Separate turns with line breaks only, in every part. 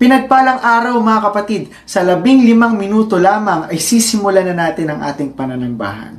Pinagpalang araw mga kapatid, sa 15 minuto lamang ay sisimulan na natin ang ating pananambahan.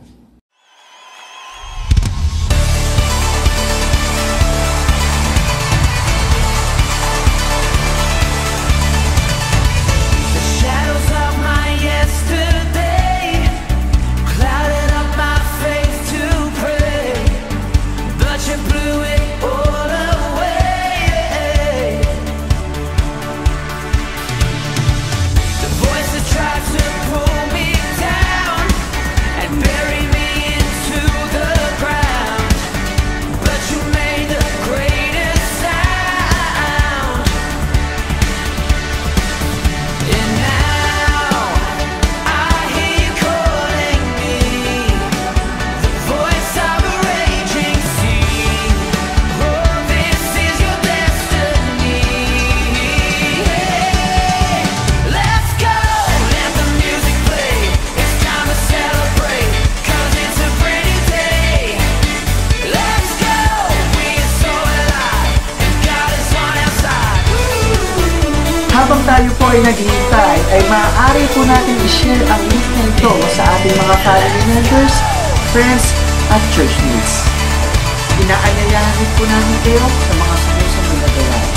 Habang tayo po ay naghihintay, ay maaari po natin i-share ang link na ito sa ating mga family members, friends, at church mates. Inaanyayahan din po namin kayo sa mga sumusunod na gawain.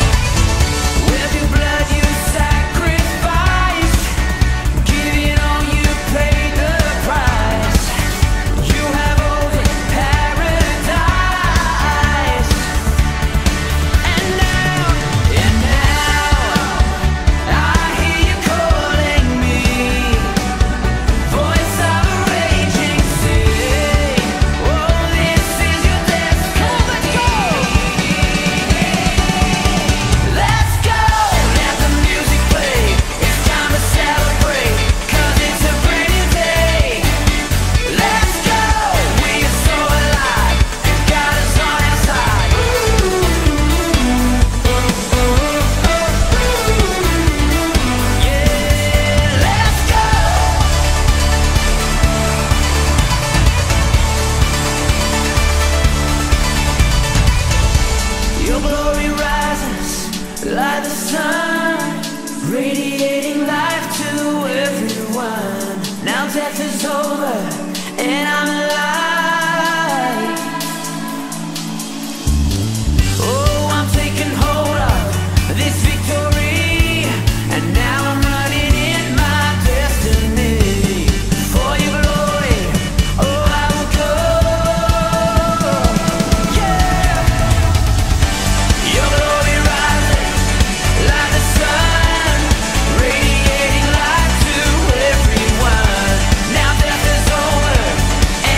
Like the sun, radiating life to everyone. Now death is over and I'm alive. Oh, I'm taking hold of this victory, and now I'm running in my destiny. For your glory, oh, I will go. Yeah, your glory rises like the sun, radiating light to everyone. Now death is over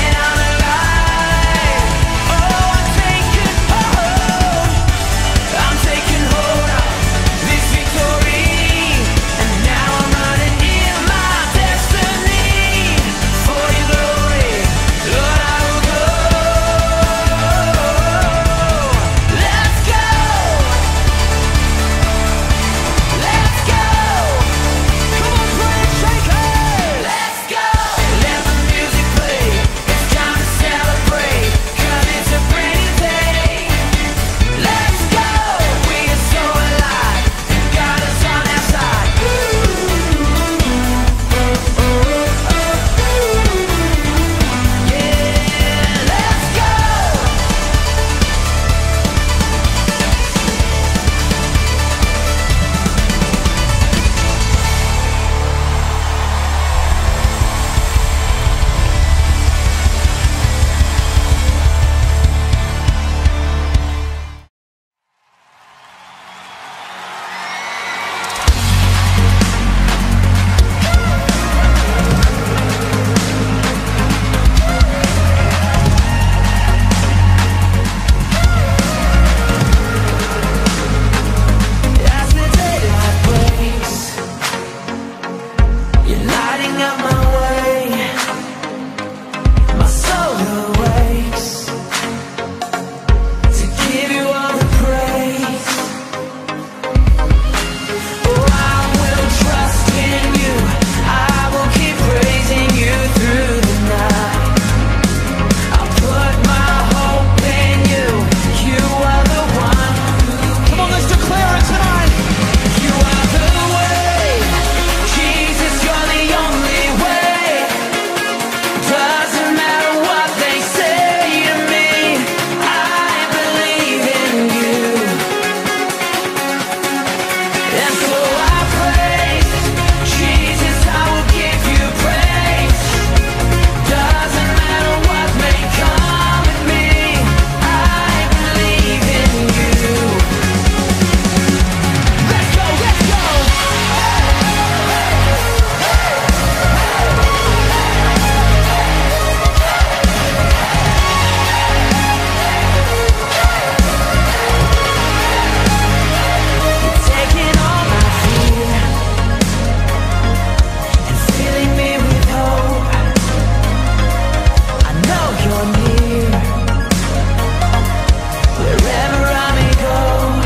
wherever I may go.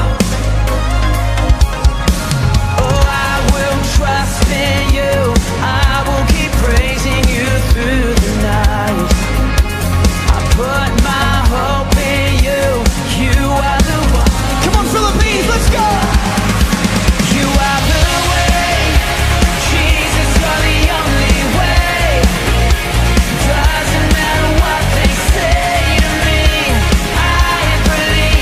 Oh, I will trust in you, I will keep praising you through the night. I put my hope in you, you are the one. Come on, Philippines, let's go! You are the way, Jesus, you're the only way. Doesn't matter what they say to me, I believe.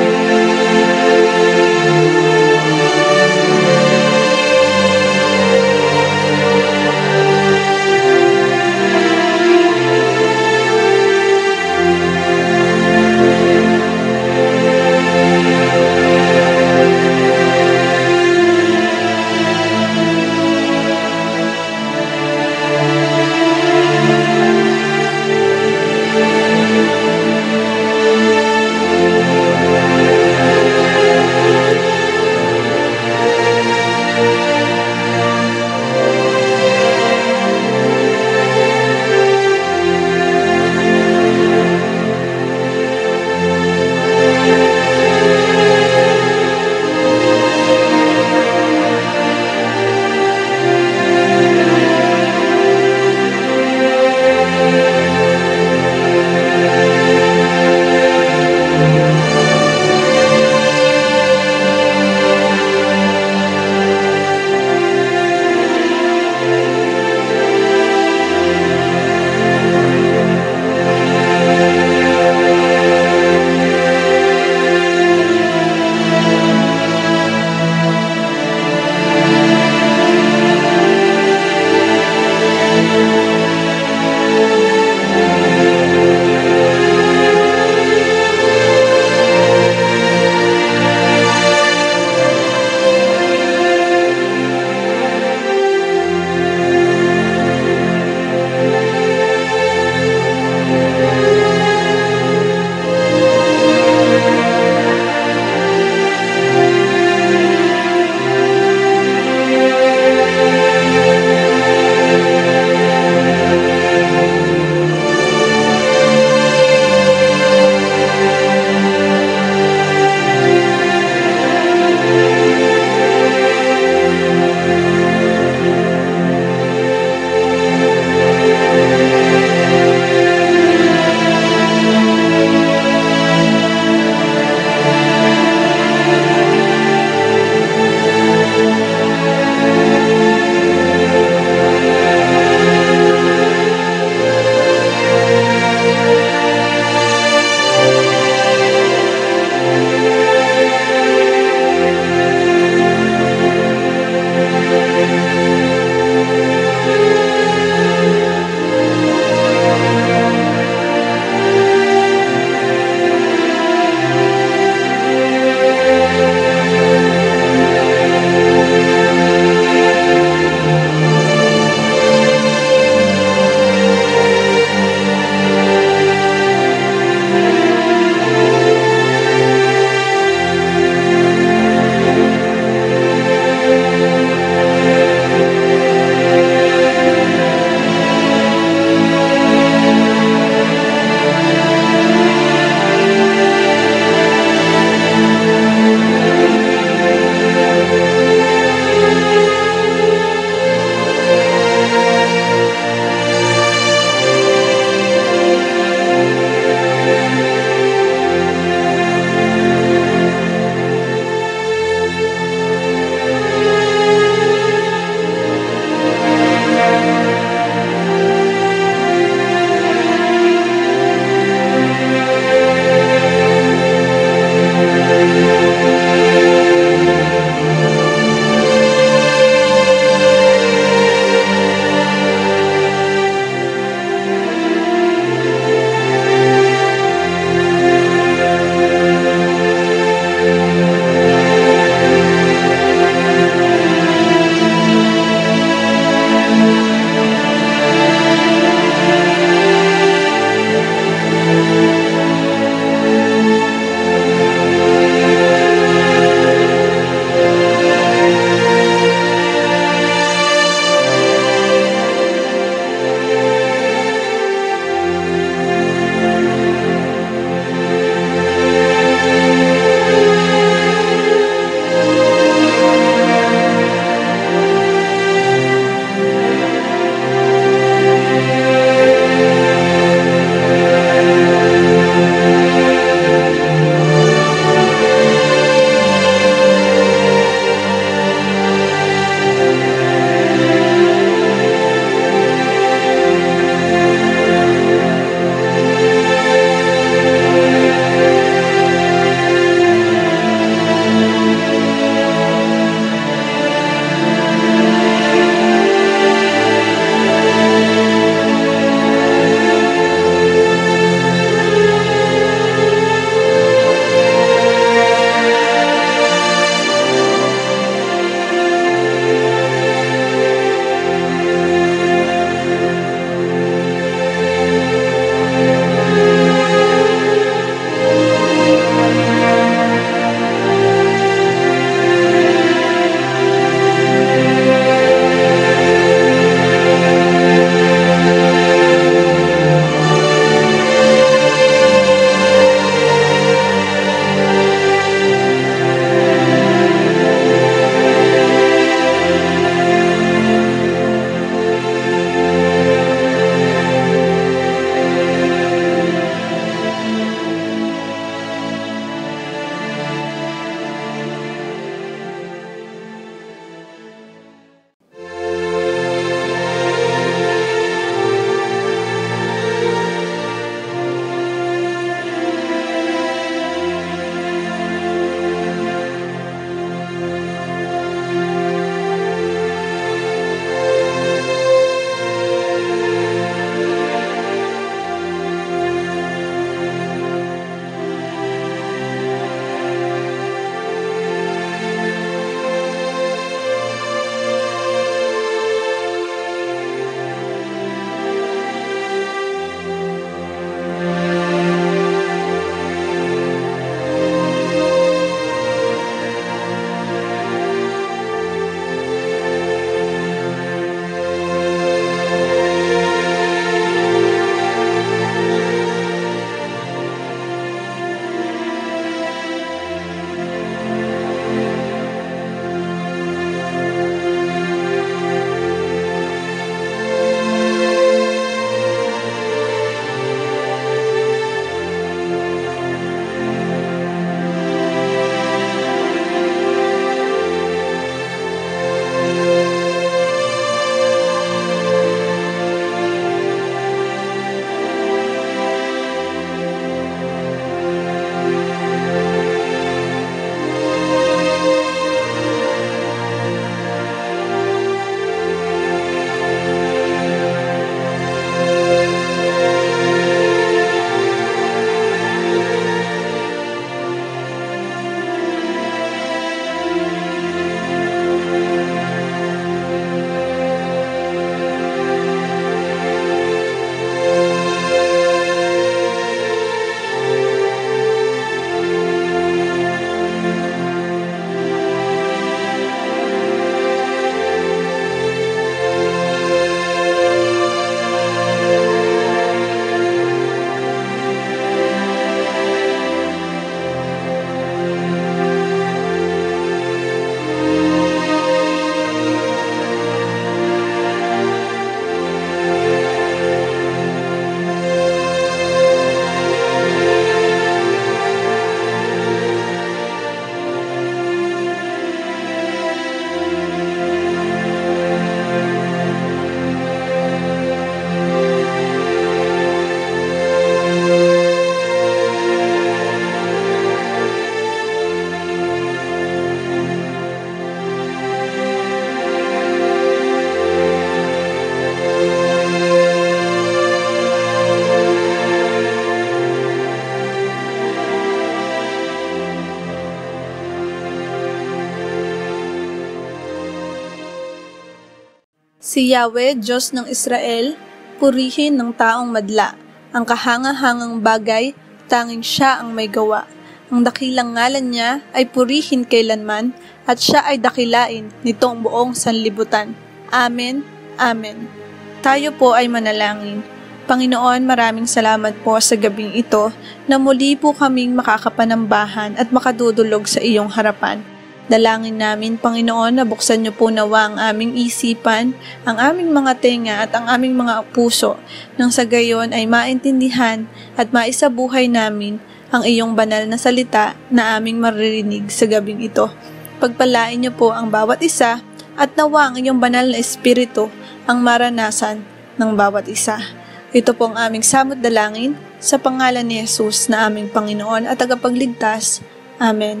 Si Yahweh, Diyos ng Israel, purihin ng taong madla. Ang kahangahangang bagay, tanging siya ang may gawa. Ang dakilang ngalan niya ay purihin kailanman, at siya ay dakilain nitong buong sanlibutan. Amen. Amen. Tayo po ay manalangin. Panginoon, maraming salamat po sa gabing ito na muli po kaming makakapanambahan at makadudulog sa iyong harapan. Dalangin namin, Panginoon, na buksan niyo po nawa ang aming isipan, ang aming mga tenga at ang aming mga puso, nang sa gayon ay maintindihan at maisabuhay namin ang iyong banal na salita na aming maririnig sa gabing ito. Pagpalain niyo po ang bawat isa at nawa ang iyong banal na espiritu ang maranasan ng bawat isa. Ito po ang aming samot dalangin sa pangalan ni Jesus na aming Panginoon at tagapagligtas. Amen.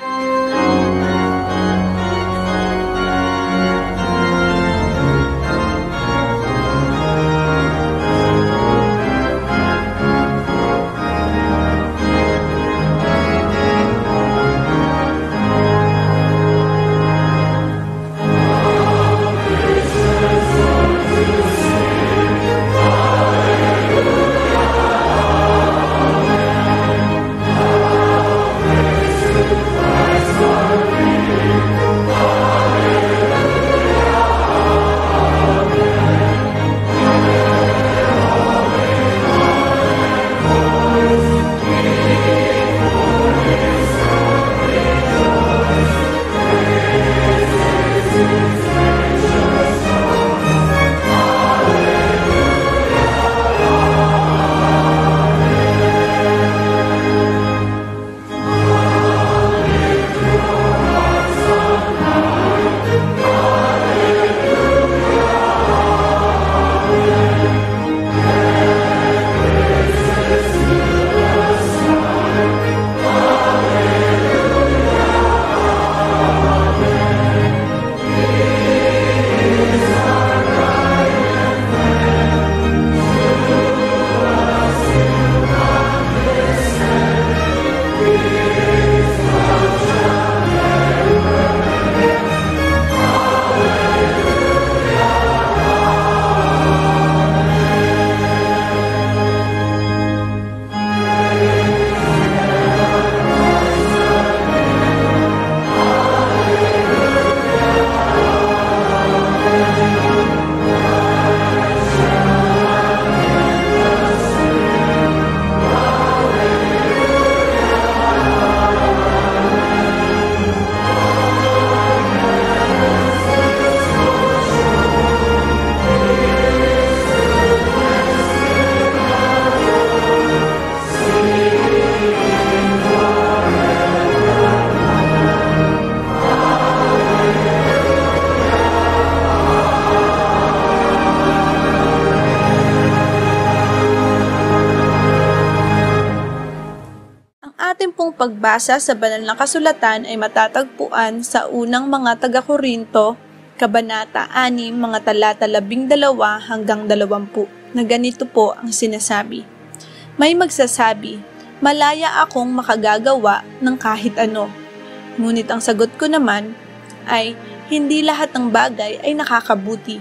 Ating pong pagbasa sa banal na kasulatan ay matatagpuan sa unang mga taga-Korinto, Kabanata 6, mga talata 12 hanggang 20, na ganito po ang sinasabi. May magsasabi, malaya akong makagagawa ng kahit ano. Ngunit ang sagot ko naman ay, hindi lahat ng bagay ay nakakabuti.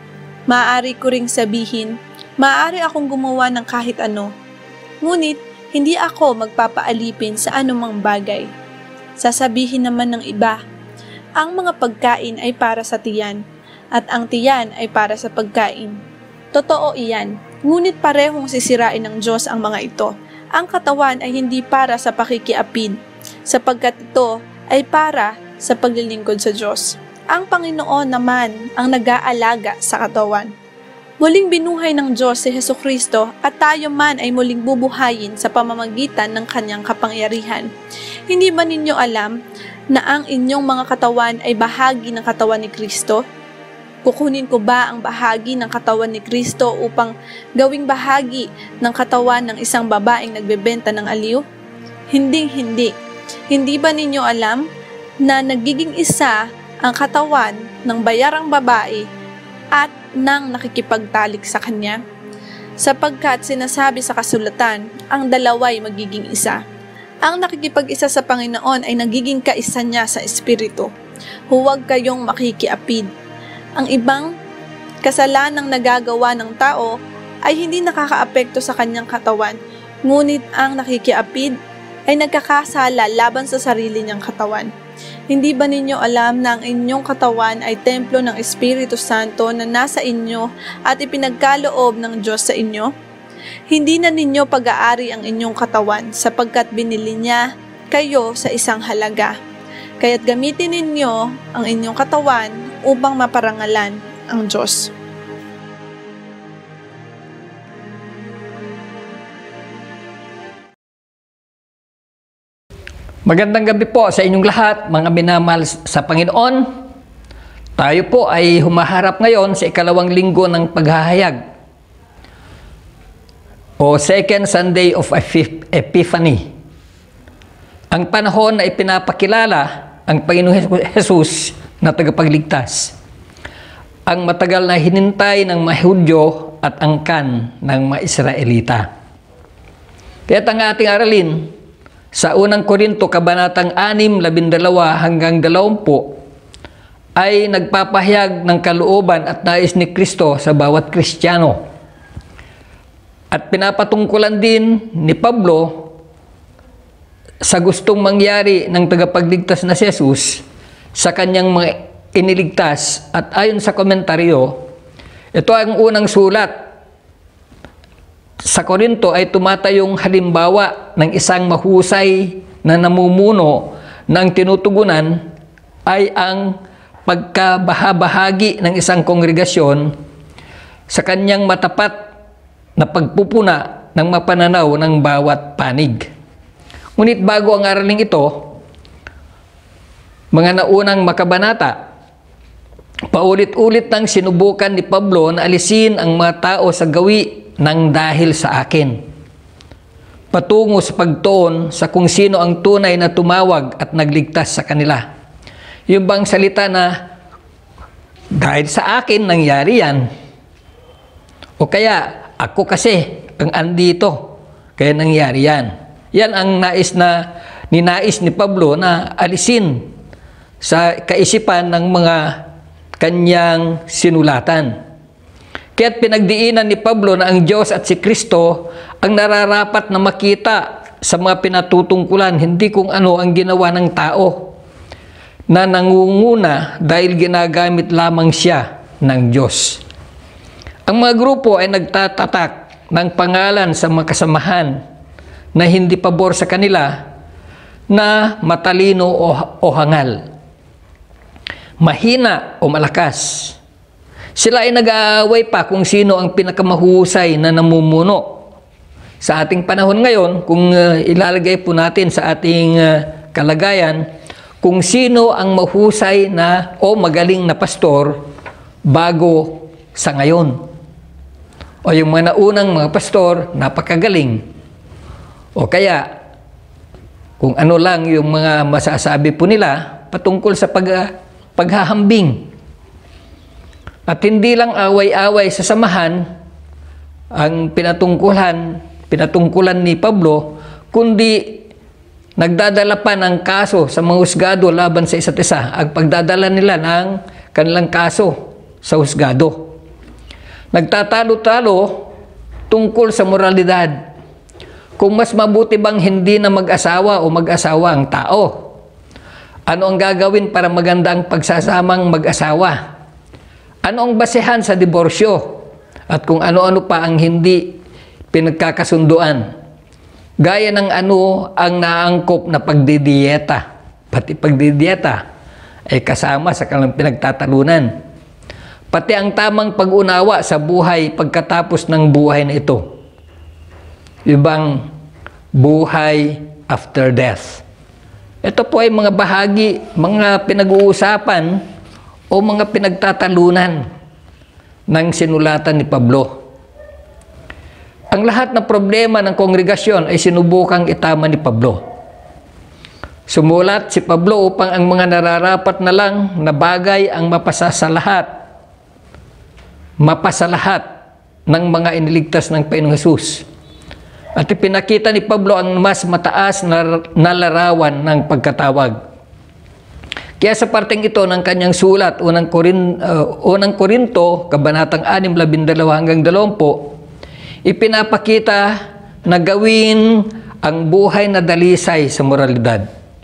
Maaari ko ring sabihin, maaari akong gumawa ng kahit ano. Ngunit, hindi ako magpapaalipin sa anumang bagay. Sasabihin naman ng iba, ang mga pagkain ay para sa tiyan, at ang tiyan ay para sa pagkain. Totoo iyan, ngunit parehong sisirain ng Diyos ang mga ito. Ang katawan ay hindi para sa pakikiapid, sapagkat ito ay para sa paglilingkod sa Diyos. Ang Panginoon naman ang nag-aalaga sa katawan. Muling binuhay ng Diyos si Hesukristo at tayo man ay muling bubuhayin sa pamamagitan ng kanyang kapangyarihan. Hindi ba ninyo alam na ang inyong mga katawan ay bahagi ng katawan ni Kristo? Kukunin ko ba ang bahagi ng katawan ni Kristo upang gawing bahagi ng katawan ng isang babaeng nagbebenta ng aliw? Hindi. Hindi ba ninyo alam na nagiging isa ang katawan ng bayarang babae at nang nakikipagtalik sa kanya? Sapagkat sinasabi sa kasulatan, ang dalawa'y magiging isa. Ang nakikipag-isa sa Panginoon ay nagiging kaisa niya sa Espiritu. Huwag kayong makikiapid. Ang ibang Kasalanang nagagawa ng tao ay hindi nakakaapekto sa kanyang katawan, ngunit ang nakikiapid ay nagkakasala laban sa sarili niyang katawan. Hindi ba ninyo alam na ang inyong katawan ay templo ng Espiritu Santo na nasa inyo at ipinagkaloob ng Diyos sa inyo? Hindi na ninyo pag-aari ang inyong katawan sapagkat binili niya kayo sa isang halaga. Kaya't gamitin ninyo ang inyong katawan upang maparangalan ang Diyos.
Magandang gabi po sa inyong lahat, mga minamahal sa Panginoon. Tayo po ay humaharap ngayon sa ikalawang linggo ng paghahayag o Second Sunday of Epiphany. Ang panahon na ipinapakilala ang Panginoong Jesus na tagapagligtas. Ang matagal na hinintay ng mga Hudyo at angkan ng mga Israelita. Kaya't ang ating aralin sa unang Korinto, kabanatang 6, 12 hanggang 20 ay nagpapahayag ng kalooban at nais ni Kristo sa bawat Kristiyano. At pinapatungkulan din ni Pablo sa gustong mangyari ng tagapagligtas na si Jesus sa kanyang mga iniligtas. At ayon sa komentaryo, ito ang unang sulat sa Korinto ay tumatayong halimbawa ng isang mahusay na namumuno ng tinutugunan ay ang pagkabahabahagi ng isang kongregasyon sa kanyang matapat na pagpupuna ng mapananaw ng bawat panig. Ngunit bago ang araling ito, mga naunang makabanata, paulit-ulit nang sinubukan ni Pablo na alisin ang mga tao sa gawi ng dahil sa akin, patungo sa pagtuon sa kung sino ang tunay na tumawag at nagligtas sa kanila. Yung bang salita na dahil sa akin nangyari yan, o kaya ako kasi ang andito kaya nangyari yan. Yan ang ninais ni Pablo na alisin sa kaisipan ng mga kanyang sinulatan. Kaya't pinagdiinan ni Pablo na ang Diyos at si Kristo ang nararapat na makita sa mga pinatutungkulan, hindi kung ano ang ginawa ng tao na nangunguna dahil ginagamit lamang siya ng Diyos. Ang mga grupo ay nagtatatak ng pangalan sa mga kasamahan na hindi pabor sa kanila na matalino o hangal, mahina o malakas. Sila ay nag-aaway pa kung sino ang pinakamahusay na namumuno. Sa ating panahon ngayon, kung ilalagay po natin sa ating kalagayan, kung sino ang mahusay na o magaling na pastor bago sa ngayon. O yung mga naunang mga pastor, napakagaling. O kaya, kung ano lang yung mga masasabi po nila patungkol sa paghahambing. At hindi lang away-away sa samahan ang pinatungkulan ni Pablo, kundi nagdadala pa ng kaso sa mga husgado laban sa isa't isa. Ang pagdadala nila ng kanilang kaso sa husgado. Nagtatalo-talo tungkol sa moralidad. Kung mas mabuti bang hindi na mag-asawa o mag-asawa ang tao? Ano ang gagawin para maganda ang pagsasamang mag-asawa? Ano ang basehan sa diborsyo? At kung ano-ano pa ang hindi pinagkakasunduan? Gaya ng ano ang naangkop na pagdidiyeta. Pati pagdidiyeta ay kasama sa kanilang pinagtatalunan. Pati ang tamang pag-unawa sa buhay pagkatapos ng buhay na ito. Ibang buhay after death. Ito po ay mga bahagi, mga pinag-uusapan o mga pinagtatalunan ng sinulatan ni Pablo. Ang lahat ng problema ng kongregasyon ay sinubukang itama ni Pablo. Sumulat si Pablo upang ang mga nararapat na lang na bagay ang mapasalahat ng mga iniligtas ng Panginoong Jesus. At ipinakita ni Pablo ang mas mataas na larawan ng pagkatawag. Kaya sa parteng ito ng kanyang sulat, unang Korinto, kabanatang 6, 12 hanggang 20, ipinapakita na gawin ang buhay na dalisay sa moralidad.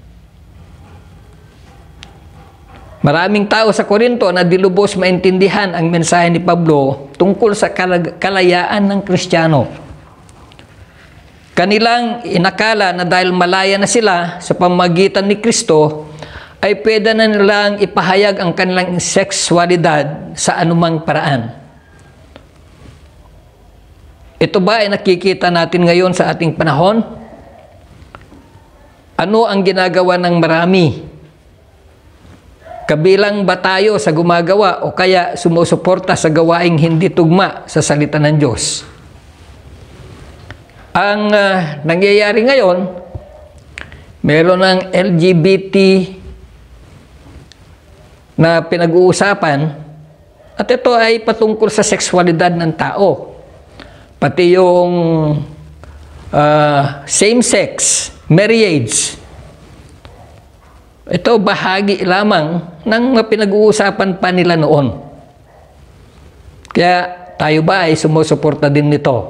Maraming tao sa Korinto na dilubos maintindihan ang mensahe ni Pablo tungkol sa kalayaan ng Kristiyano. Kanilang inakala na dahil malaya na sila sa pamamagitan ni Kristo, ay pwede na nilang ipahayag ang kanilang sexualidad sa anumang paraan. Ito ba ay nakikita natin ngayon sa ating panahon? Ano ang ginagawa ng marami? Kabilang ba tayo sa gumagawa o kaya sumusuporta sa gawaing hindi tugma sa salita ng Diyos? Ang nangyayari ngayon, meron ng LGBT na pinag-uusapan, at ito ay patungkol sa sexualidad ng tao. Pati yung same-sex marriage. Ito bahagi lamang ng pinag-uusapan pa nila noon. Kaya tayo ba ay sumusuporta din nito?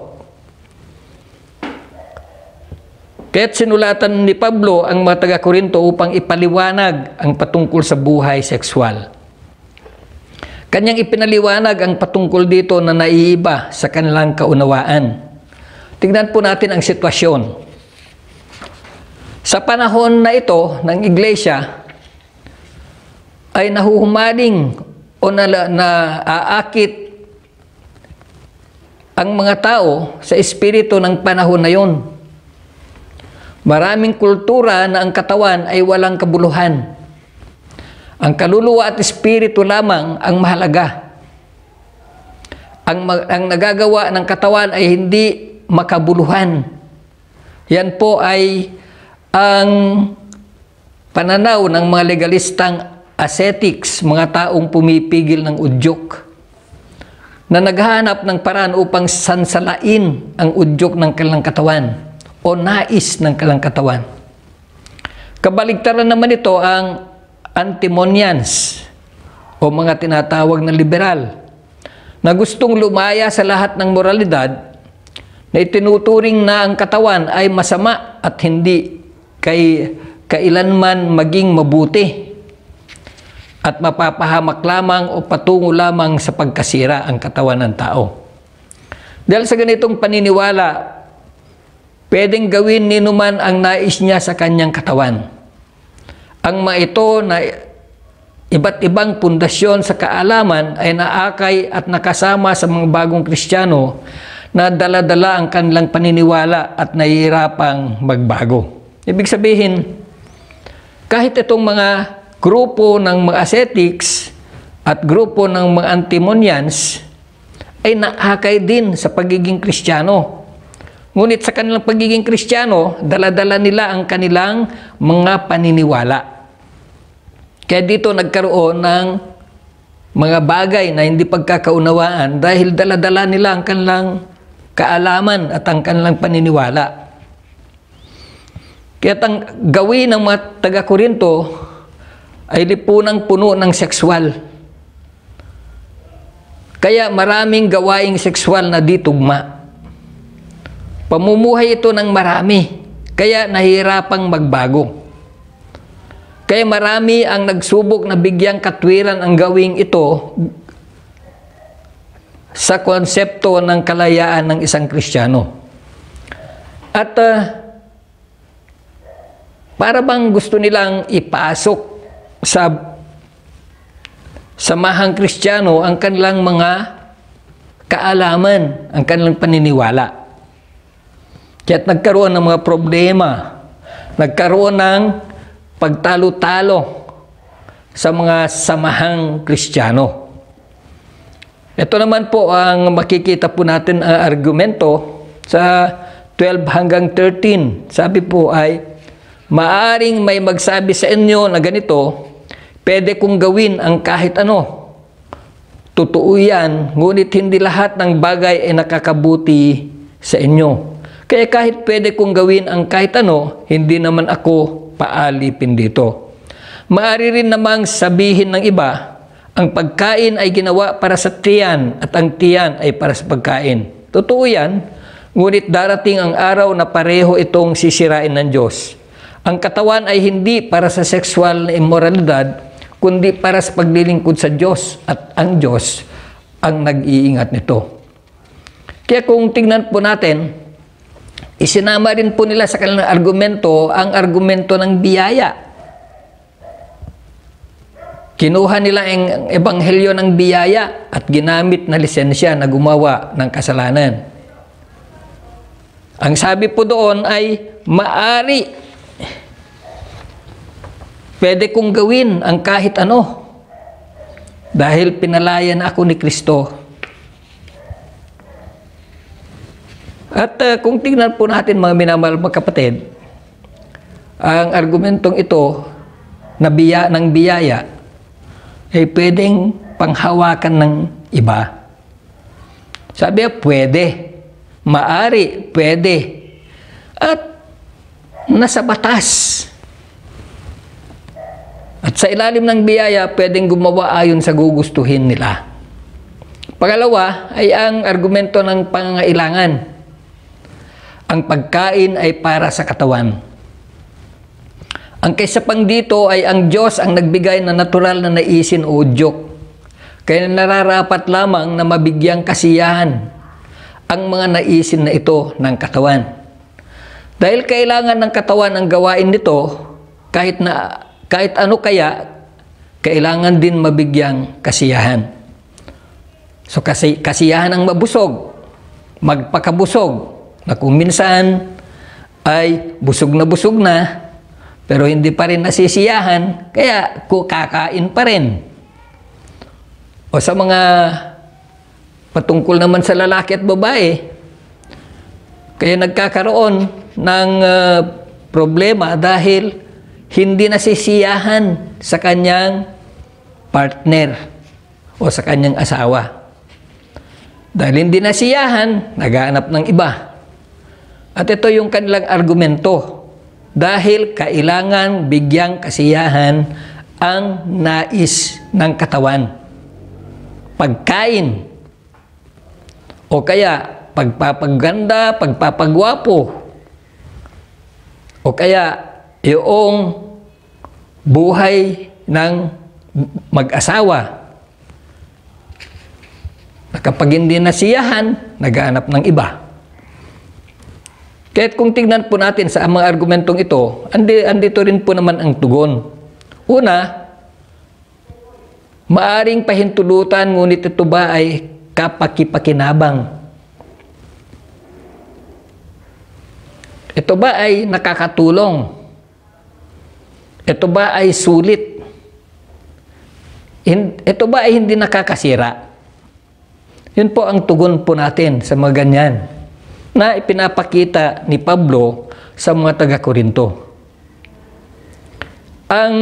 Kaya't sinulatan ni Pablo ang mga taga-Korinto upang ipaliwanag ang patungkol sa buhay sexual. Kanyang ipinaliwanag ang patungkol dito na naiiba sa kanilang kaunawaan. Tingnan po natin ang sitwasyon. Sa panahon na ito ng iglesia, ay nahuhumaling o naaakit ang mga tao sa espiritu ng panahon na yon. Maraming kultura na ang katawan ay walang kabuluhan. Ang kaluluwa at espiritu lamang ang mahalaga. Ang nagagawa ng katawan ay hindi makabuluhan. Yan po ay ang pananaw ng mga legalistang ascetics, mga taong pumipigil ng udyok, na naghahanap ng paraan upang sansalain ang udyok ng kanilang katawan o nais ng kanilang katawan. Kabaligtaran naman ito ang antimonians o mga tinatawag na liberal na gustong lumaya sa lahat ng moralidad, na itinuturing na ang katawan ay masama at hindi kailanman maging mabuti at mapapahamak lamang o patungo lamang sa pagkasira ang katawan ng tao. Dahil sa ganitong paniniwala, pwedeng gawin ni numan ang nais niya sa kanyang katawan. Ang mga ito na iba't ibang pundasyon sa kaalaman ay naakay at nakasama sa mga bagong Kristiyano na dala-dala ang kanilang paniniwala at nahihirapang magbago. Ibig sabihin, kahit itong mga grupo ng mga ascetics at grupo ng mga antimonians ay naakay din sa pagiging Kristiyano. Ngunit sa kanilang pagiging Kristiyano, dala-dala nila ang kanilang mga paniniwala. Kaya dito nagkaroon ng mga bagay na hindi pagkakaunawaan dahil dala-dala nila ang kanilang kaalaman at ang kanilang paniniwala. Kaya ang gawin ng mga taga-Korinto ay lipunang puno ng sexual. Kaya maraming gawaing sexual na di tugma. Pamumuhay ito ng marami, kaya nahihirapang magbago. Kaya marami ang nagsubok na bigyang katwiran ang gawing ito sa konsepto ng kalayaan ng isang Kristiyano. At para bang gusto nilang ipasok sa samahang Kristiyano ang kanilang mga kaalaman, ang kanilang paniniwala. Kaya't nagkaroon ng mga problema, nagkaroon ng pagtalo-talo sa mga samahang Kristiyano. Ito naman po ang makikita po natin ang argumento sa 12 hanggang 13. Sabi po ay, maaring may magsabi sa inyo na ganito, pwede kong gawin ang kahit ano. Totoo yan, ngunit hindi lahat ng bagay ay nakakabuti sa inyo. Kaya kahit pwede kong gawin ang kahit ano, hindi naman ako paalipin dito. Maari rin namang sabihin ng iba, ang pagkain ay ginawa para sa tiyan at ang tiyan ay para sa pagkain. Totoo yan, ngunit darating ang araw na pareho itong sisirain ng Diyos. Ang katawan ay hindi para sa sexual na immoralidad, kundi para sa paglilingkod sa Diyos, at ang Diyos ang nag-iingat nito. Kaya kung tingnan po natin, isinama rin po nila sa kanilang argumento ang argumento ng biyaya. Kinuha nila ang ebanghelyo ng biyaya at ginamit na lisensya na gumawa ng kasalanan. Ang sabi po doon ay, maari, pwede kong gawin ang kahit ano dahil pinalayan ako ni Kristo. At kung tingnan po natin mga minamahal mga kapatid, ang argumentong ito na ng biyaya ay pwedeng panghawakan ng iba. Sabi niya, pwede. Maari, pwede. At nasa batas. At sa ilalim ng biyaya, pwedeng gumawa ayon sa gugustuhin nila. Pangalawa ay ang argumento ng pangangailangan. Ang pagkain ay para sa katawan. Ang kaysa pang dito ay ang Diyos ang nagbigay ng natural na naisin o udyok. Kaya nararapat lamang na mabigyang kasiyahan ang mga naisin na ito ng katawan. Dahil kailangan ng katawan ang gawain nito, kahit ano kaya, kailangan din mabigyang kasiyahan. So kasiyahan ang mabusog, magpakabusog, na kung minsan ay busog na, pero hindi pa rin nasisiyahan, kaya kakain pa rin. O sa mga patungkol naman sa lalaki at babae, kaya nagkakaroon ng problema dahil hindi nasisiyahan sa kanyang partner o sa kanyang asawa. Dahil hindi nasiyahan, naghahanap ng iba. At ito yung kanilang argumento. Dahil kailangan bigyang kasiyahan ang nais ng katawan. Pagkain. O kaya pagpapaganda, pagpapagwapo. O kaya yung buhay ng mag-asawa. Kapag hindi nasiyahan, naghahanap ng iba. Kaya't kung tignan po natin sa mga argumentong ito, andito rin po naman ang tugon. Una, maaring pahintulutan, ngunit ito ba ay kapakipakinabang? Ito ba ay nakakatulong? Ito ba ay sulit? Ito ba ay hindi nakakasira? Yun po ang tugon po natin sa mga ganyan na ipinapakita ni Pablo sa mga taga-Korinto. Ang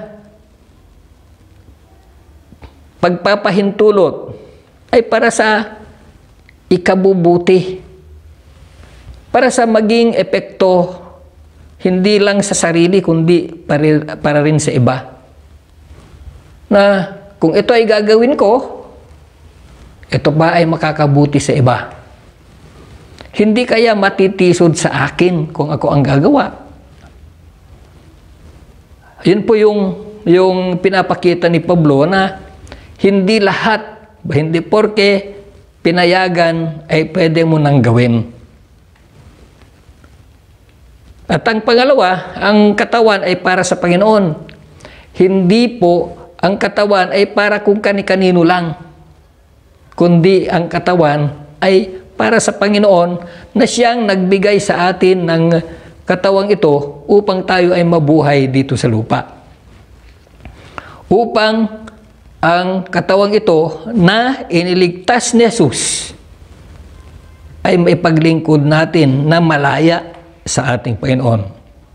pagpapahintulot ay para sa ikabubuti, para sa maging epekto hindi lang sa sarili kundi para rin sa iba. Na kung ito ay gagawin ko, ito ba ay makakabuti sa iba? Hindi kaya matitisod sa akin kung ako ang gagawa? Yun po yung pinapakita ni Pablo na hindi lahat, hindi porke pinayagan ay pwede mo nang gawin. At ang pangalawa, ang katawan ay para sa Panginoon. Hindi po ang katawan ay para kung kani-kanino lang, kundi ang katawan ay para sa Panginoon na siyang nagbigay sa atin ng katawang ito upang tayo ay mabuhay dito sa lupa. Upang ang katawang ito na iniligtas ni Jesus ay maipaglingkod natin na malaya sa ating Panginoon.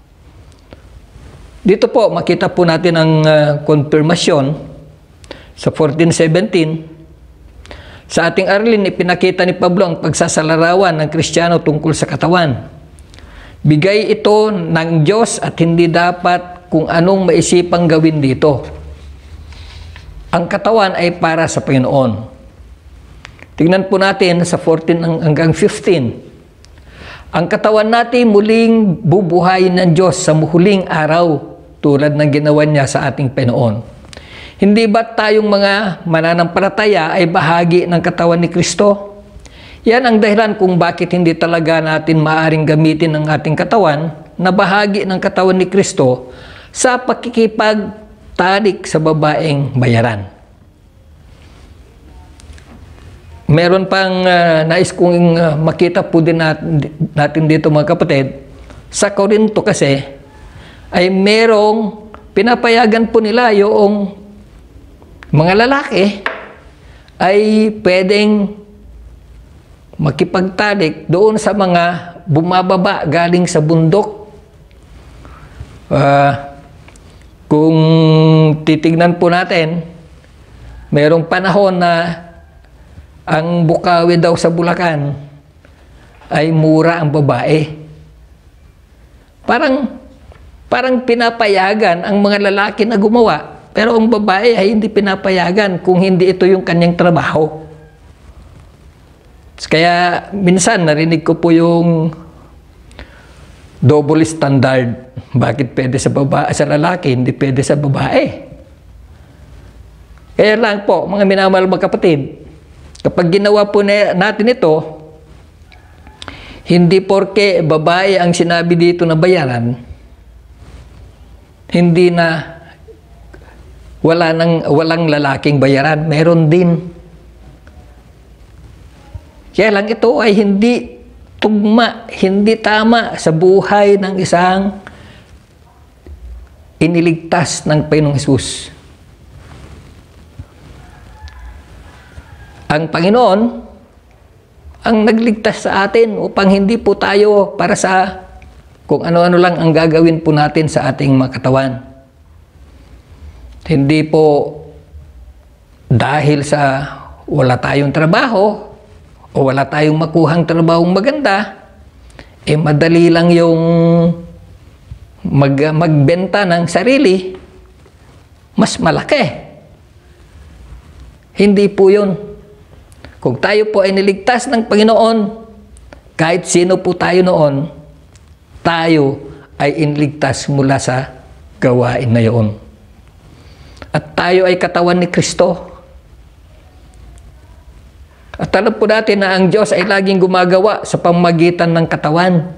Dito po, makita po natin ang konfirmasyon sa 14:17. Sa ating aralin, ipinakita ni Pablo ang pagsasalarawan ng Kristiyano tungkol sa katawan. Bigay ito ng Diyos at hindi dapat kung anong maisipang gawin dito. Ang katawan ay para sa Panginoon. Tingnan po natin sa 14 hanggang 15. Ang katawan natin muling bubuhayin ng Diyos sa huling araw tulad ng ginawa niya sa ating Panginoon. Hindi ba tayong mga mananampalataya ay bahagi ng katawan ni Kristo? Yan ang dahilan kung bakit hindi talaga natin maaring gamitin ang ating katawan na bahagi ng katawan ni Kristo sa pakikipagtalik sa babaeng bayaran. Meron pang nais kong makita po din natin dito mga kapatid. Sa Korinto kasi ay merong pinapayagan po nila yung mga lalaki ay pwedeng makipagtalik doon sa mga bumababa galing sa bundok. Kung titignan po natin, merong panahon na ang Bukawi daw sa Bulacan ay mura ang babae. Parang pinapayagan ang mga lalaki na gumawa, pero ang babae ay hindi pinapayagan kung hindi ito yung kanyang trabaho. Kaya minsan narinig ko po yung double standard. Bakit pwede sa lalaki, hindi pwede sa babae? Kaya lang po, mga minamahal mga kapatid, kapag ginawa po natin ito, hindi porke babae ang sinabi dito na bayaran, hindi na walang lalaking bayaran, meron din. Kaya lang ito ay hindi tugma, hindi tama sa buhay ng isang iniligtas ng Panginoong Hesus. Ang Panginoon ang nagligtas sa atin upang hindi po tayo para sa kung ano-ano lang ang gagawin po natin sa ating mga katawan. Hindi po dahil sa wala tayong trabaho o wala tayong makuhang trabahong maganda, madali lang yung magbenta ng sarili, mas malaki. Hindi po yun. Kung tayo po ay niligtas ng Panginoon, kahit sino po tayo noon, tayo ay iniligtas mula sa gawain na yun. At tayo ay katawan ni Kristo. At alam po natin na ang Diyos ay laging gumagawa sa pamamagitan ng katawan.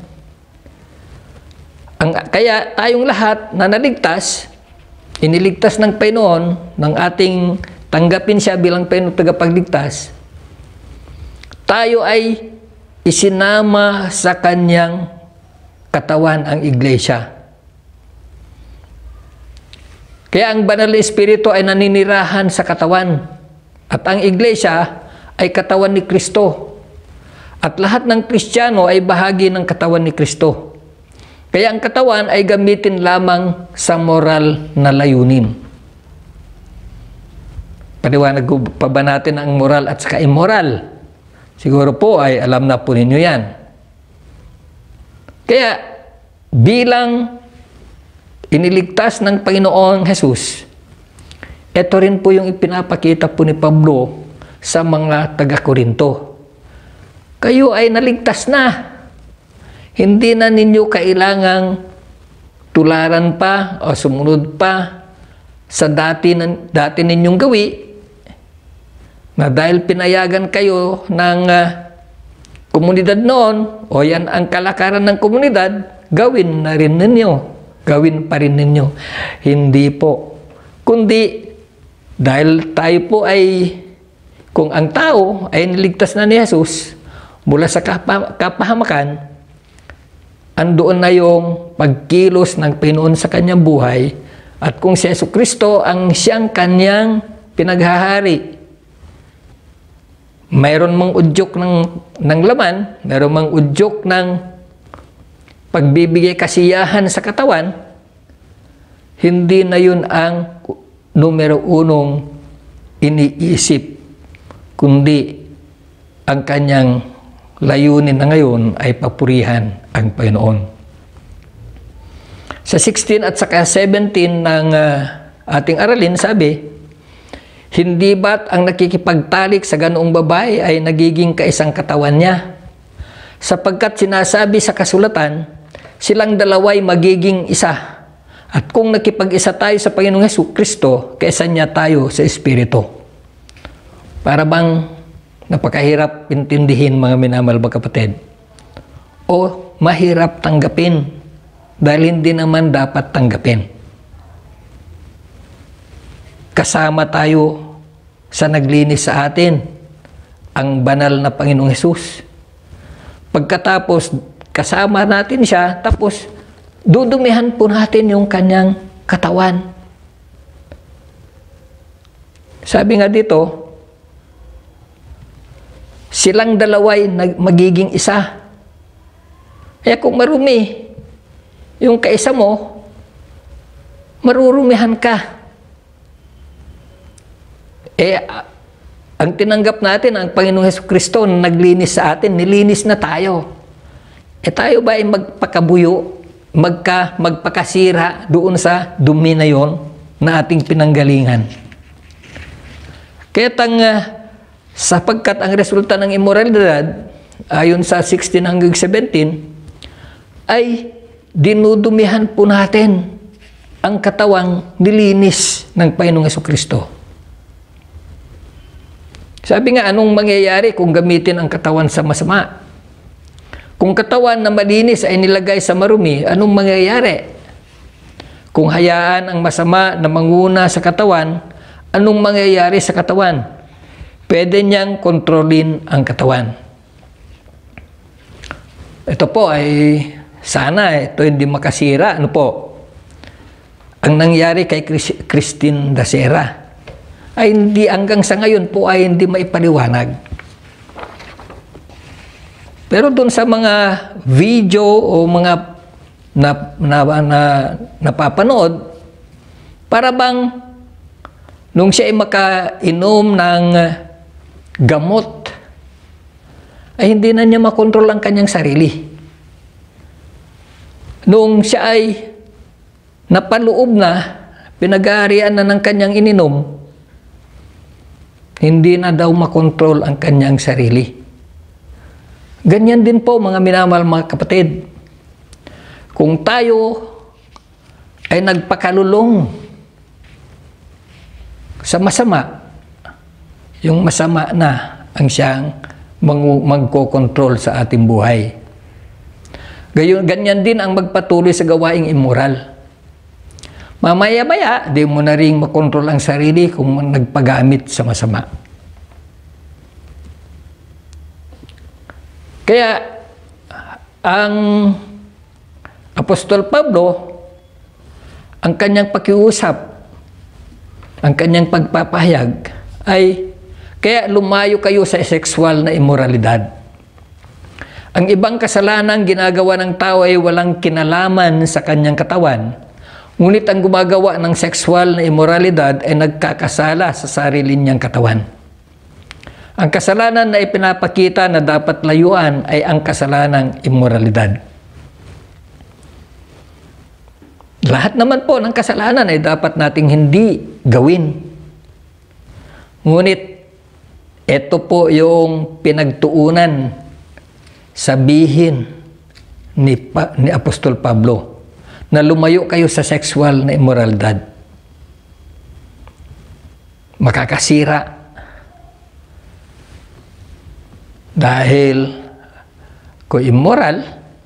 Kaya tayong lahat na naligtas, iniligtas ng Panginoon, ng ating tanggapin siya bilang Panginoon tagapagligtas, tayo ay isinama sa kanyang katawan, ang iglesia. Kaya ang banal na Espiritu ay naninirahan sa katawan. At ang iglesia ay katawan ni Kristo. At lahat ng Kristiyano ay bahagi ng katawan ni Kristo. Kaya ang katawan ay gamitin lamang sa moral na layunin. Paliwanag ko pa ba natin ang moral at saka immoral? Siguro po ay alam na po ninyo yan. Kaya bilang iniligtas ng Panginoong Hesus, ito rin po yung ipinapakita po ni Pablo sa mga taga-Korinto. Kayo ay naligtas na. Hindi na ninyo kailangang tularan pa o sumunod pa sa dati ninyong gawi, na dahil pinayagan kayo ng komunidad noon, o yan ang kalakaran ng komunidad, gawin na rin ninyo. Gawin pa rin ninyo. Hindi po. Kundi, dahil tayo po ay, kung ang tao ay niligtas na ni Jesus mula sa kapahamakan, andoon na yung pagkilos ng Panginoon sa kanyang buhay, at kung si Jesucristo ang siyang kanyang pinaghahari, mayroon mang udyok ng laman, mayroon mang udyok ng pagbibigay kasiyahan sa katawan, hindi na yun ang numero unong iniisip, kundi ang kanyang layunin na ngayon ay papurihan ang Panginoon. Sa 16 at saka 17 ng ating aralin, sabi, hindi ba't ang nakikipagtalik sa ganoong babae ay nagiging kaisang katawan niya? Sapagkat sinasabi sa kasulatan, silang dalawa'y magiging isa. At kung nakipag-isa tayo sa Panginoong Jesucristo, kaisa niya tayo sa Espiritu. Para bang napakahirap intindihin, mga minamahal na kapatid? O mahirap tanggapin dahil hindi naman dapat tanggapin. Kasama tayo sa naglinis sa atin, ang banal na Panginoong Hesus. Pagkatapos kasama natin siya, tapos dudumihan po natin yung kanyang katawan. Sabi nga dito, silang dalawa'y magiging isa. Kaya kung marumi yung kaisa mo, marurumihan ka. Ang tinanggap natin, ang Panginoong Jesucristo na naglinis sa atin, nilinis na tayo. Tayo ba ay magpakabuyo, magpakasira doon sa dumi na yon na ating pinanggalingan? Kaya sapagkat ang resulta ng immoralidad, ayon sa 16 hanggang 17, ay dinudumihan po natin ang katawang nilinis ng Panginoong Jesucristo. Sabi nga, anong mangyayari kung gamitin ang katawan sa masama? Kung katawan na malinis ay nilagay sa marumi, anong mangyayari? Kung hayaan ang masama na manguna sa katawan, anong mangyayari sa katawan? Pwede niyang kontrolin ang katawan. Ito po ay sana ito hindi makasira. Ano po? Ang nangyari kay Christine Dacera ay hindi hanggang sa ngayon po ay hindi maipaliwanag. Pero doon sa mga video o mga napapanood, para bang nung siya ay makainom ng gamot, ay hindi na niya makontrol ang kanyang sarili. Nung siya ay napaloob na, pinag-aarian na ng kanyang ininom, hindi na daw makontrol ang kanyang sarili. Ganyan din po, mga minamahal mga kapatid. Kung tayo ay nagpakalulong sa masama, yung masama na ang siyang magkokontrol sa ating buhay. Ganyan din ang magpatuloy sa gawaing immoral. Mamaya-maya, di mo na rin makontrol ang sarili kung nagpagamit sa masama. Kaya, ang Apostol Pablo, ang kanyang pakiusap, ang kanyang pagpapahayag, ay kaya lumayo kayo sa sexual na immoralidad. Ang ibang kasalanan ginagawa ng tao ay walang kinalaman sa kanyang katawan. Ngunit ang gumagawa ng sexual na immoralidad ay nagkakasala sa sarili niyang katawan. Ang kasalanan na ipinapakita na dapat layuan ay ang kasalanang immoralidad. Lahat naman po ng kasalanan ay dapat nating hindi gawin. Ngunit ito po yung pinagtuunan sabihin ni Apostol Pablo, na lumayo kayo sa sexual na immoralidad. Makakasira. Dahil kung immoral,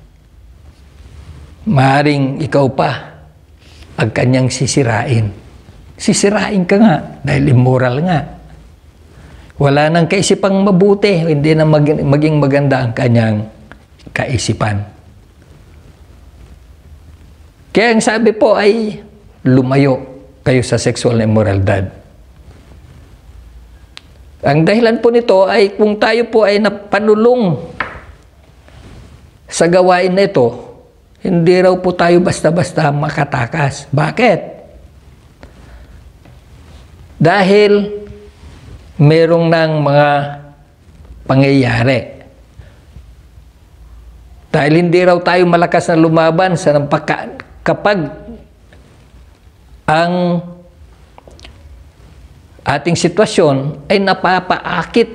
maaaring ikaw pa ang kanyang sisirain. Sisirain ka nga dahil immoral nga. Wala nang kaisipang mabuti, hindi na maging maganda ang kanyang kaisipan. Kaya ang sabi po ay lumayo kayo sa sexual na immoralidad. Ang dahilan po nito ay kung tayo po ay napanulong sa gawain na ito, hindi raw po tayo basta-basta makatakas. Bakit? Dahil merong ng mga pangyayari. Dahil hindi raw tayo malakas na lumaban sa kapag ang ating sitwasyon ay napapaakit,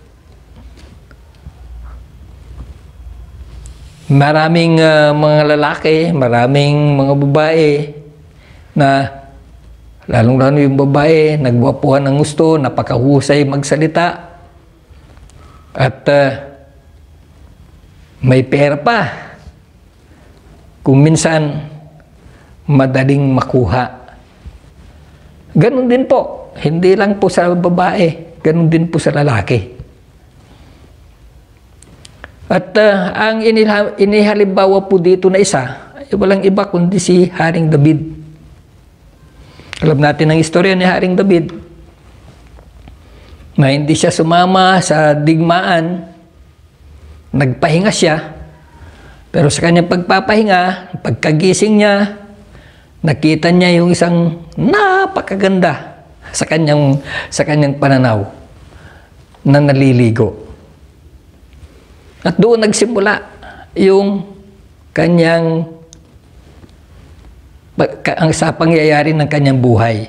maraming mga lalaki, maraming mga babae na lalong-lalo yung babae, nagwapuhan ng gusto, napakahusay magsalita, at may pera pa. Kung minsan, madaling makuha. Ganon din po. Hindi lang po sa babae, ganon din po sa lalaki. At ang inihalimbawa po dito na isa, ay walang iba kundi si Haring David. Alam natin ang istorya ni Haring David, na hindi siya sumama sa digmaan, nagpahinga siya, pero sa kanyang pagpapahinga, pagkagising niya, nakita niya yung isang napakaganda sa kanyang pananaw na naliligo. At doon nagsimula yung kanyang sa pangyayari ng kanyang buhay.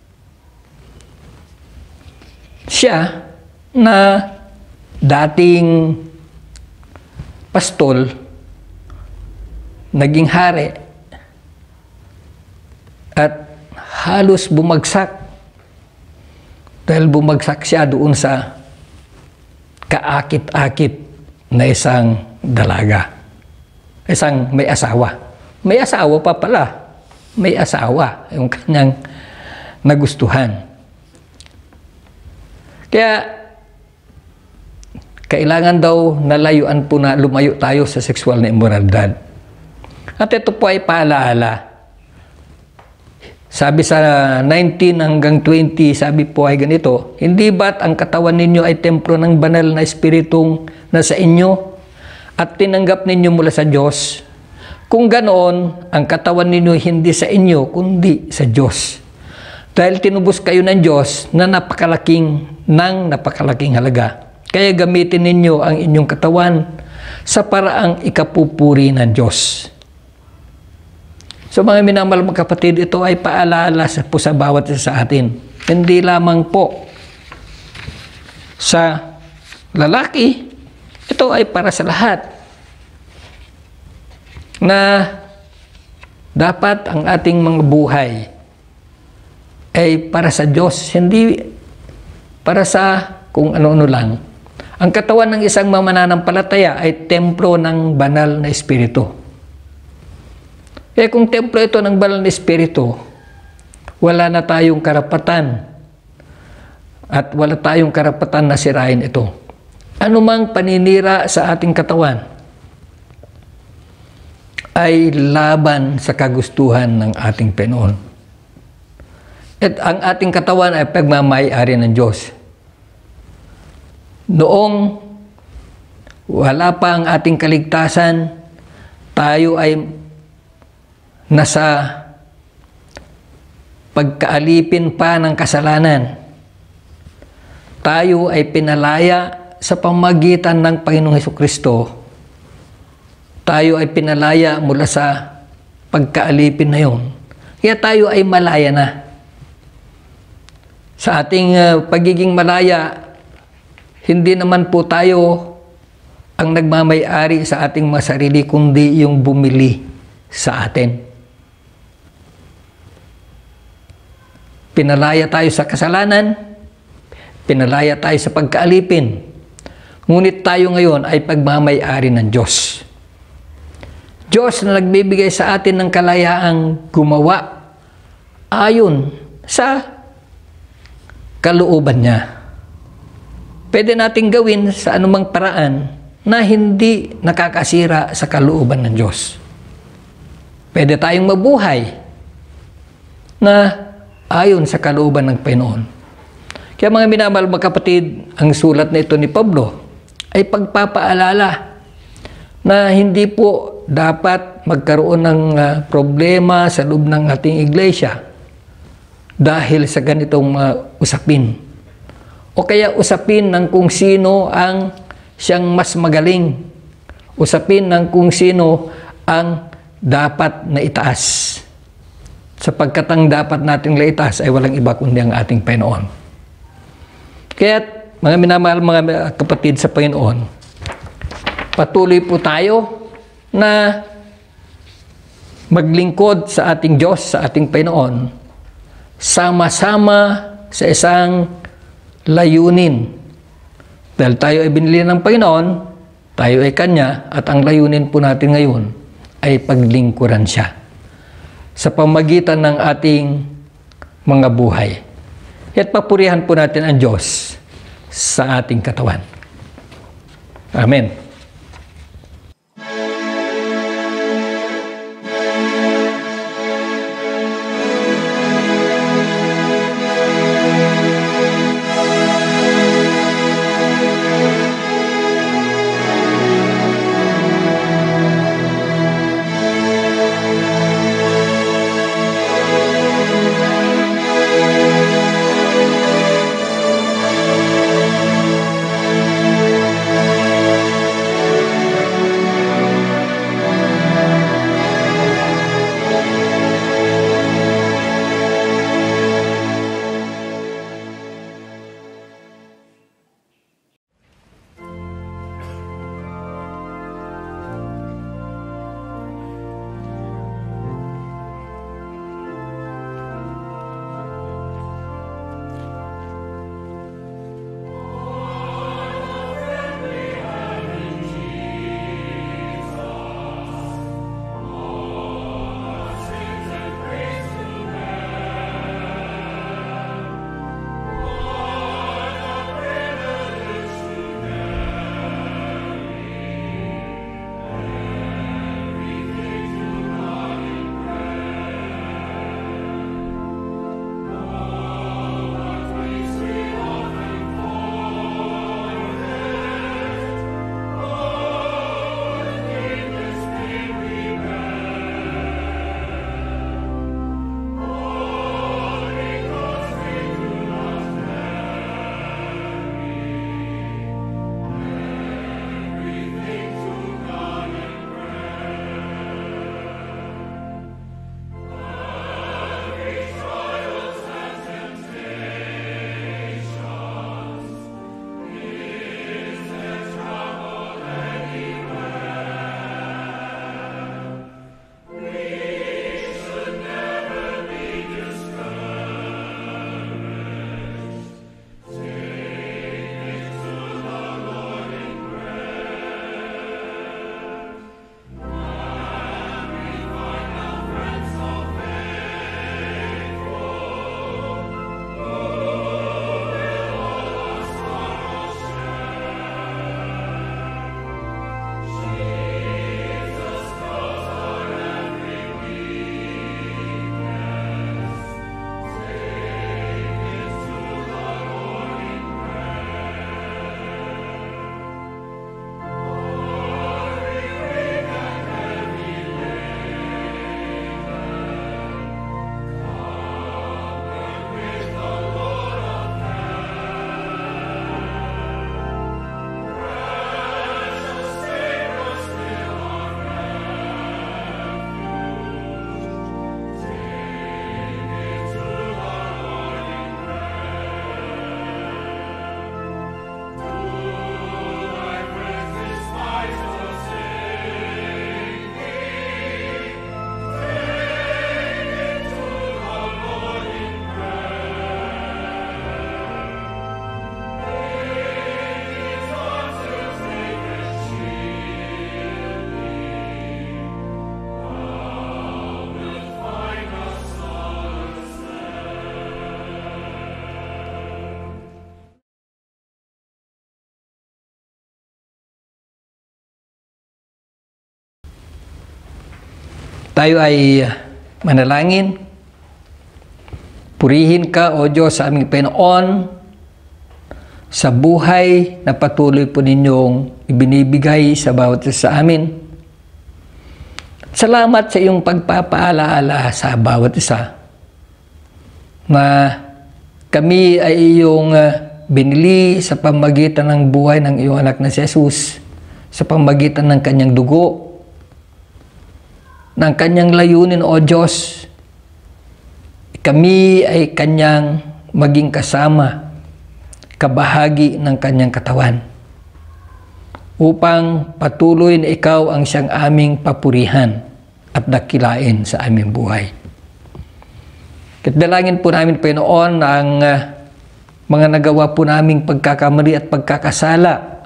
Siya na dating pastol, naging hari, at halos bumagsak dahil bumagsak siya doon sa kaakit-akit na isang dalaga, isang may asawa. May asawa pa pala. May asawa yung kanyang nagustuhan. Kaya kailangan daw nalayuan po na lumayo tayo sa sexual na immoralidad. At ito po ay paalaala. Sabi sa 19 hanggang 20, sabi po ay ganito, hindi ba't ang katawan ninyo ay templo ng banal na espiritong nasa inyo at tinanggap ninyo mula sa Diyos? Kung ganoon, ang katawan ninyo hindi sa inyo, kundi sa Diyos. Dahil tinubos kayo ng Diyos na napakalaking halaga. Kaya gamitin ninyo ang inyong katawan sa paraang ikapupuri ng Diyos. So mga minamahal mga kapatid, ito ay paalala po sa bawat isa sa atin. Hindi lamang po sa lalaki, ito ay para sa lahat. Na dapat ang ating mga buhay ay para sa Diyos, hindi para sa kung ano-ano lang. Ang katawan ng isang mananampalataya ay templo ng banal na espiritu. Kung templo ito ng banal na espiritu, wala na tayong karapatan at wala tayong karapatan na sirain ito. Anumang paninira sa ating katawan ay laban sa kagustuhan ng ating Panginoon. At ang ating katawan ay pagmamay-ari ng Diyos. Noong wala pa ang ating kaligtasan, tayo ay nasa pagkaalipin pa ng kasalanan. Tayo ay pinalaya sa pamamagitan ng Panginoong Hesukristo. Tayo ay pinalaya mula sa pagkaalipin na yun. Kaya tayo ay malaya na. Sa ating pagiging malaya, hindi naman po tayo ang nagmamay-ari sa ating mga sarili, kundi yung bumili sa atin. Pinalaya tayo sa kasalanan, pinalaya tayo sa pagkaalipin. Ngunit tayo ngayon ay pagmamay-ari ng Diyos. Diyos na nagbibigay sa atin ng kalayaang gumawa ayon sa kalooban niya. Pwede nating gawin sa anumang paraan na hindi nakakasira sa kalooban ng Diyos. Pwede tayong mabuhay na ayon sa kalooban ng Panginoon. Kaya mga minamahal mga kapatid, ang sulat na ito ni Pablo ay pagpapaalala na hindi po dapat magkaroon ng problema sa loob ng ating iglesia dahil sa ganitong usapin. O kaya usapin ng kung sino ang siyang mas magaling. Usapin ng kung sino ang dapat na itaas. sapagkat ang dapat nating laitas ay walang iba kundi ang ating Panginoon. Kaya mga minamahal mga kapatid sa Panginoon, patuloy po tayo na maglingkod sa ating Diyos, sa ating Panginoon, sama-sama sa isang layunin. Dahil tayo ay binili ng Panginoon, tayo ay Kanya, at ang layunin po natin ngayon ay paglingkuran Siya sa pamagitan ng ating mga buhay. At papurihan po natin ang Diyos sa ating katawan. Amen. Tayo ay manalangin. Purihin ka, O Diyos, sa aming Panginoon, sa buhay na patuloy po ninyong ibinibigay sa bawat isa sa amin. Salamat sa iyong pagpapaalaala sa bawat isa na kami ay iyong binili sa pamagitan ng buhay ng iyong anak na si Jesus, sa pamagitan ng kanyang dugo, ng kanyang layunin, O Diyos, kami ay kanyang maging kasama, kabahagi ng kanyang katawan, upang patuloy na ikaw ang siyang aming papurihan at dakilain sa aming buhay. Dalangin po namin, Panginoon, ang mga nagawa po naming pagkakamali at pagkakasala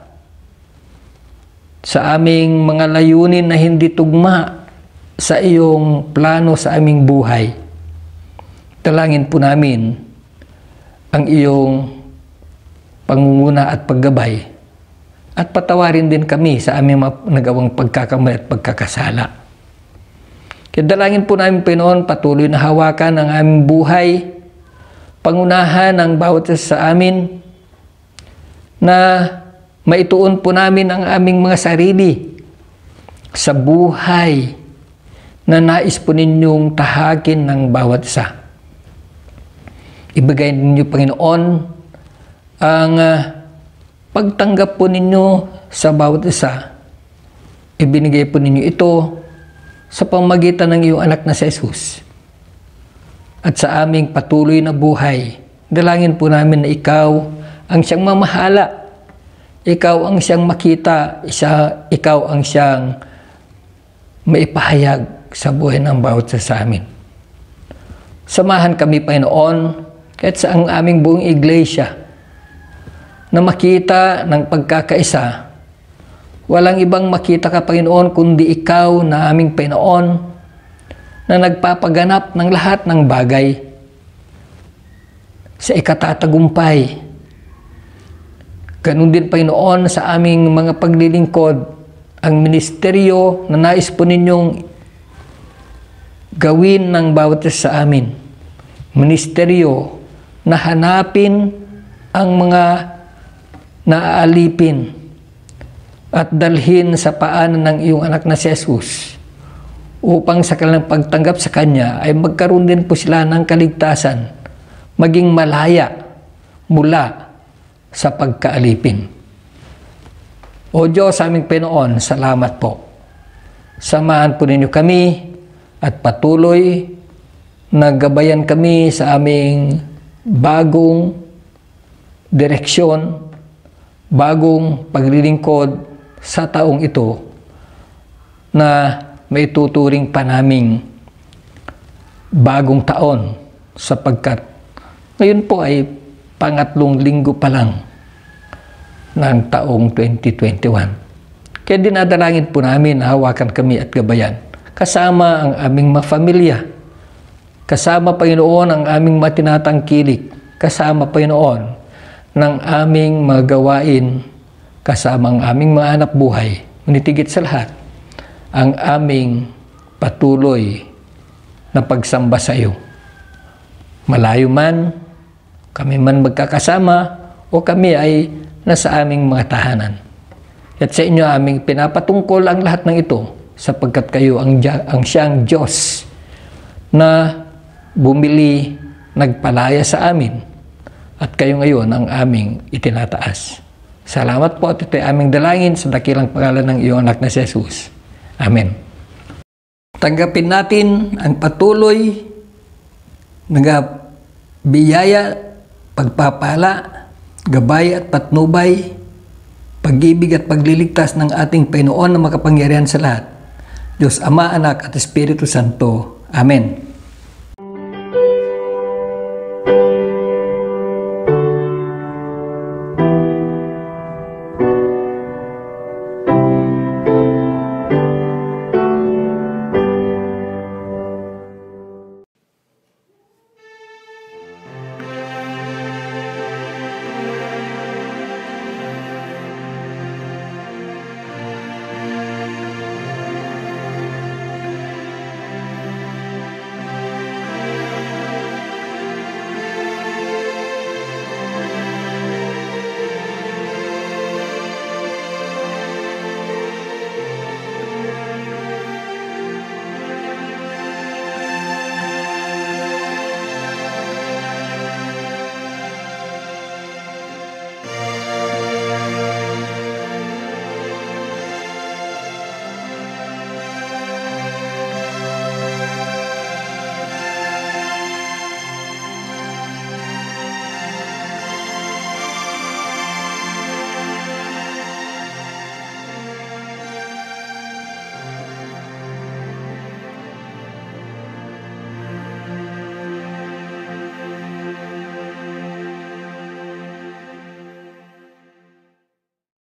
sa aming mga layunin na hindi tugma sa iyong plano sa aming buhay. Dalangin po namin ang iyong pangunguna at paggabay, at patawarin din kami sa aming nagawang pagkakamali at pagkakasala. Kaya dalangin po namin, Panginoon, patuloy na hawakan ang aming buhay, pangunahan ang bawat isa sa amin, na maituon po namin ang aming mga sarili sa buhay na nais po ninyong tahakin ng bawat isa. Ibigay ninyo, Panginoon, ang pagtanggap po ninyo sa bawat isa. Ibinigay po ninyo ito sa pamamagitan ng iyong anak na si Jesus. At sa aming patuloy na buhay, dalangin po namin na ikaw ang siyang mamahala, ikaw ang siyang makita, ikaw ang siyang maipahayag sa buhay ng bawat isa sa amin. Samahan kami, Panginoon, kahit sa ang aming buong iglesia, na makita ng pagkakaisa. Walang ibang makita ka, Panginoon, kundi ikaw na aming Panginoon, na nagpapaganap ng lahat ng bagay sa ikatatagumpay. Ganun din, Panginoon, sa aming mga paglilingkod, ang ministeryo na nais po ninyong gawin ng bawat isa sa amin. Ministeryo na hanapin ang mga naaalipin at dalhin sa paanan ng iyong anak na si Jesus, upang sa kanilang pagtanggap sa Kanya ay magkaroon din po sila ng kaligtasan, maging malaya mula sa pagkaalipin. O Diyos, aming Panginoon, salamat po. Samahan po ninyo kami at patuloy na gabayan kami sa aming bagong direksyon, bagong paglilingkod sa taong ito, na may tuturing pa naming bagong taon, sapagkat ngayon po ay pangatlong linggo pa lang ng taong 2021. Kaya dinadalangin po namin na hawakan kami at gabayan, kasama ang aming mga pamilya, kasama, Panginoon, ang aming matinatangkilik, kasama, Panginoon, ng aming mga gawain, kasama ang aming mga anak buhay, unitigit sa lahat, ang aming patuloy na pagsamba sa iyo. Malayo man, kami man magkakasama, o kami ay nasa aming mga tahanan. At sa inyo aming pinapatungkol ang lahat ng ito, sapagkat kayo ang siyang Diyos na bumili, nagpalaya sa amin, at kayo ngayon ang aming itinataas. Salamat po, at ito'y aming dalangin sa dakilang pangalan ng iyong anak na si Jesus. Amen. Tanggapin natin ang patuloy na biyaya, pagpapala, gabay at patnubay, pag-ibig at pagliligtas ng ating Panginoon na makapangyarihan sa lahat, Diyos Ama, Anak at Espiritu Santo. Amen.